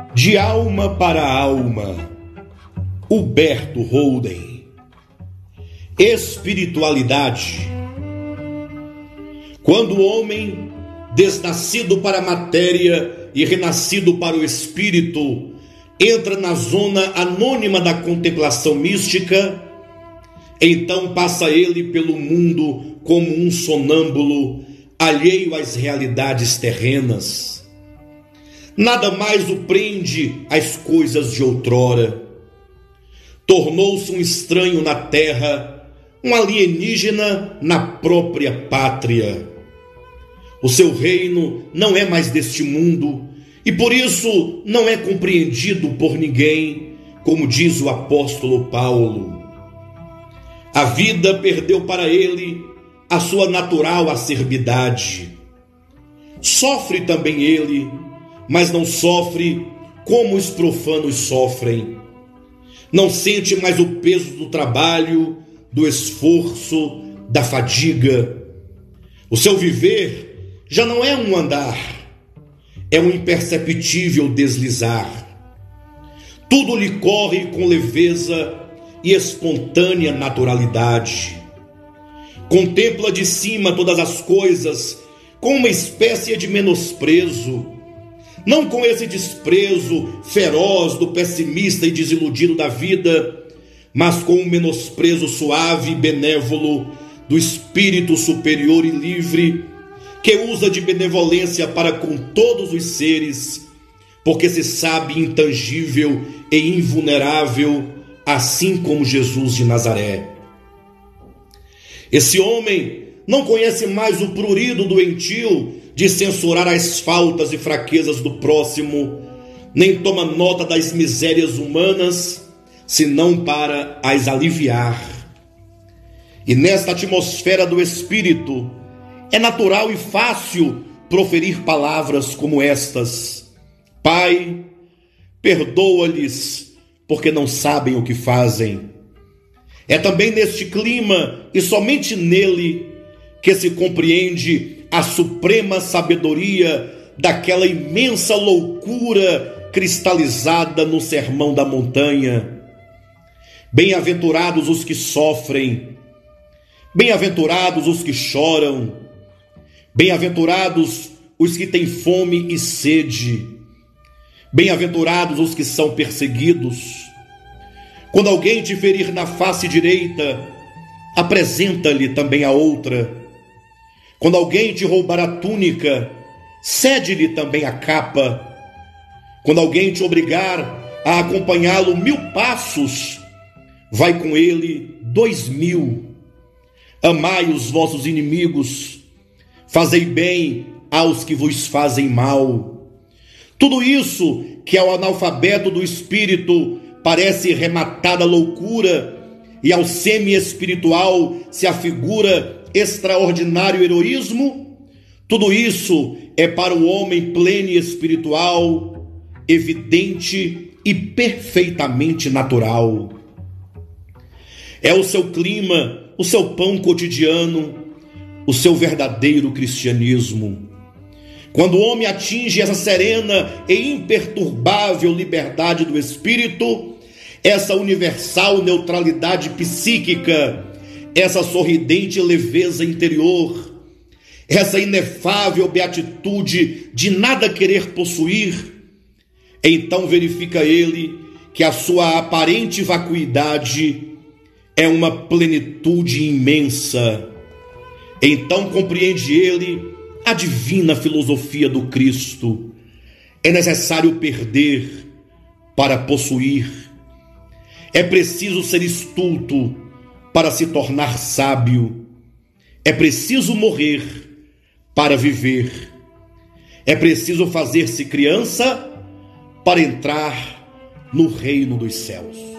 De alma para alma, Huberto Holden. Espiritualidade. Quando o homem, desnascido para a matéria e renascido para o espírito, entra na zona anônima da contemplação mística, então passa ele pelo mundo como um sonâmbulo, alheio às realidades terrenas. Nada mais o prende às coisas de outrora. Tornou-se um estranho na terra, um alienígena na própria pátria. O seu reino não é mais deste mundo e por isso não é compreendido por ninguém, como diz o apóstolo Paulo. A vida perdeu para ele a sua natural acerbidade. Sofre também ele, mas não sofre como os profanos sofrem. Não sente mais o peso do trabalho, do esforço, da fadiga. O seu viver já não é um andar, é um imperceptível deslizar. Tudo lhe corre com leveza e espontânea naturalidade. Contempla de cima todas as coisas com uma espécie de menosprezo, não com esse desprezo feroz do pessimista e desiludido da vida, mas com um menosprezo suave e benévolo do espírito superior e livre, que usa de benevolência para com todos os seres, porque se sabe intangível e invulnerável, assim como Jesus de Nazaré. Esse homem não conhece mais o prurido doentio de censurar as faltas e fraquezas do próximo, nem toma nota das misérias humanas, senão para as aliviar. E nesta atmosfera do espírito, é natural e fácil proferir palavras como estas: Pai, perdoa-lhes, porque não sabem o que fazem. É também neste clima, e somente nele, que se compreende a suprema sabedoria daquela imensa loucura cristalizada no Sermão da Montanha. Bem-aventurados os que sofrem, bem-aventurados os que choram, bem-aventurados os que têm fome e sede, bem-aventurados os que são perseguidos. Quando alguém te ferir na face direita, apresenta-lhe também a outra. Quando alguém te roubar a túnica, cede-lhe também a capa. Quando alguém te obrigar a acompanhá-lo 1000 passos, vai com ele 2000. Amai os vossos inimigos, fazei bem aos que vos fazem mal. Tudo isso que ao analfabeto do espírito parece rematada loucura, e ao semi-espiritual se afigura extraordinário heroísmo, tudo isso é para o homem pleno e espiritual, evidente e perfeitamente natural. É o seu clima, o seu pão cotidiano, o seu verdadeiro cristianismo. Quando o homem atinge essa serena e imperturbável liberdade do espírito, essa universal neutralidade psíquica, essa sorridente leveza interior, essa inefável beatitude de nada querer possuir, então verifica ele que a sua aparente vacuidade é uma plenitude imensa. Então compreende ele a divina filosofia do Cristo. É necessário perder para possuir. É preciso ser estulto para se tornar sábio. É preciso morrer para viver. É preciso fazer-se criança para entrar no reino dos céus.